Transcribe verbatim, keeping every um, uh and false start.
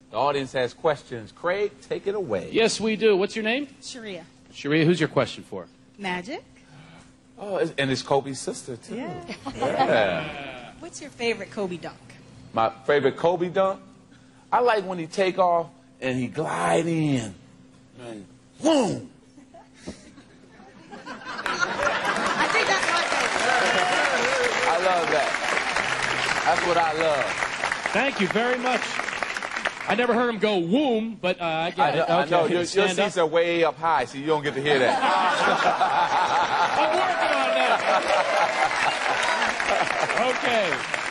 The audience has questions. Craig, take it away. Yes, we do. What's your name? Sharia. Sharia, who's your question for? Magic. Oh, and it's Kobe's sister, too. Yeah. Yeah. What's your favorite Kobe dunk? My favorite Kobe dunk? I like when he take off and he glide in. And boom! I think that's my favorite. I love that. That's what I love. Thank you very much. I never heard him go womb, but uh, I get I, it. Okay. I know. Your, your Stand seats up. are way up high, so you don't get to hear that. I'm working on that. Okay.